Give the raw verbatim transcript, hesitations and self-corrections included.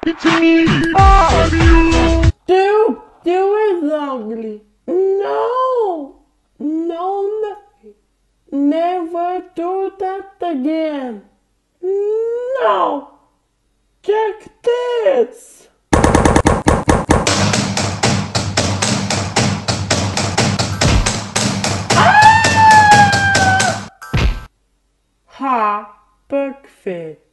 It's me, Mario! Do, do it ugly. No, no, nothing. Never do that again. No, check this. Ah! Ha, perfect.